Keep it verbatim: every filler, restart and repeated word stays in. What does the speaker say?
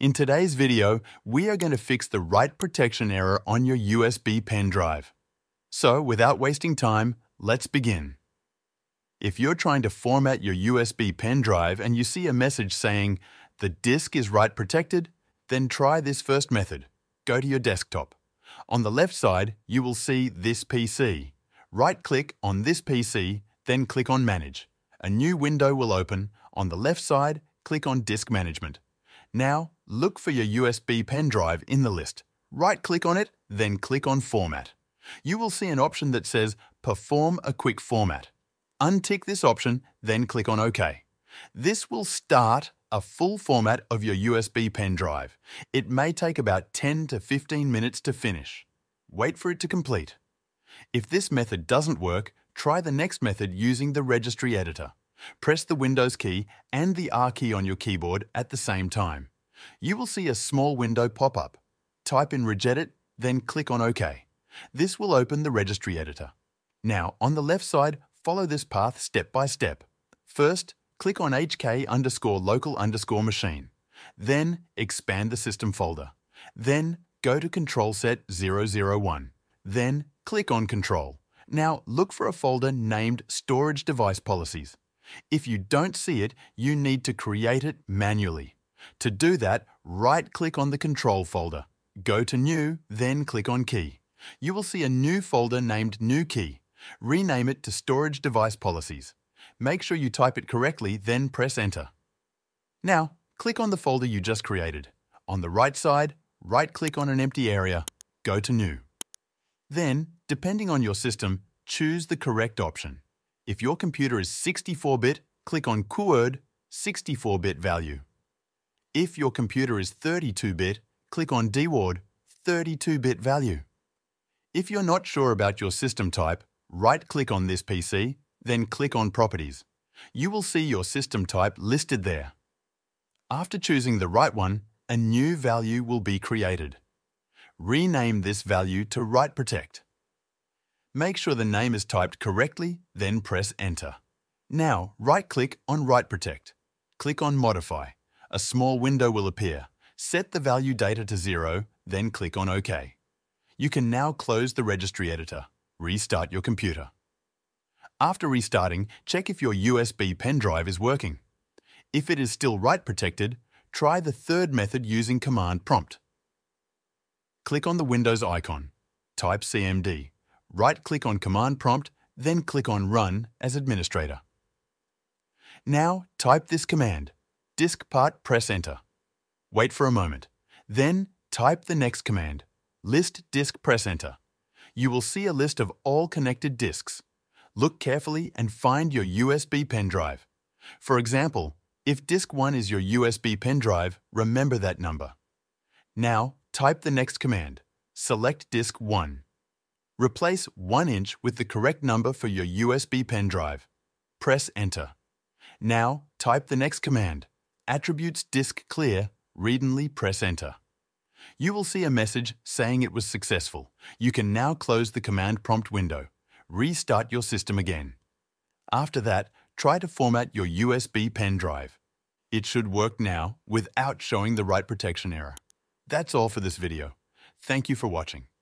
In today's video, we are going to fix the write protection error on your U S B pen drive. So, without wasting time, let's begin. If you're trying to format your U S B pen drive and you see a message saying, "The disk is write protected," then try this first method. Go to your desktop. On the left side, you will see this P C. Right-click on this P C, then click on Manage. A new window will open. On the left side, click on Disk Management. Now, look for your U S B pen drive in the list. Right-click on it, then click on Format. You will see an option that says Perform a Quick Format. Untick this option, then click on OK. This will start a full format of your U S B pen drive. It may take about ten to fifteen minutes to finish. Wait for it to complete. If this method doesn't work, try the next method using the Registry Editor. Press the Windows key and the R key on your keyboard at the same time. You will see a small window pop up. Type in Regedit, then click on OK. This will open the Registry Editor. Now, on the left side, follow this path step by step. First, click on H K underscore local underscore machine. Then, expand the system folder. Then, go to Control Set zero zero one. Then, click on Control. Now, look for a folder named Storage Device Policies. If you don't see it, you need to create it manually. To do that, right-click on the Control folder. Go to New, then click on Key. You will see a new folder named New Key. Rename it to Storage Device Policies. Make sure you type it correctly, then press Enter. Now, click on the folder you just created. On the right side, right-click on an empty area. Go to New. Then, depending on your system, choose the correct option. If your computer is sixty-four bit, click on QWERTY sixty-four bit value. If your computer is thirty-two bit, click on D WORD thirty-two bit value. If you're not sure about your system type, right-click on this P C, then click on Properties. You will see your system type listed there. After choosing the right one, a new value will be created. Rename this value to Write Protect. Make sure the name is typed correctly, then press Enter. Now, right-click on Write Protect. Click on Modify. A small window will appear. Set the value data to zero, then click on OK. You can now close the Registry Editor. Restart your computer. After restarting, check if your U S B pen drive is working. If it is still write protected, try the third method using Command Prompt. Click on the Windows icon. Type C M D. Right-click on Command Prompt, then click on Run as administrator. Now, type this command. Disk part, press Enter. Wait for a moment. Then, type the next command. List disk, press Enter. You will see a list of all connected disks. Look carefully and find your U S B pen drive. For example, if disk one is your U S B pen drive, remember that number. Now, type the next command. Select disk one. Replace one inch with the correct number for your U S B pen drive. Press Enter. Now, type the next command. Attributes disk clear, read-only, press Enter. You will see a message saying it was successful. You can now close the Command Prompt window. Restart your system again. After that, try to format your U S B pen drive. It should work now without showing the write protection error. That's all for this video. Thank you for watching.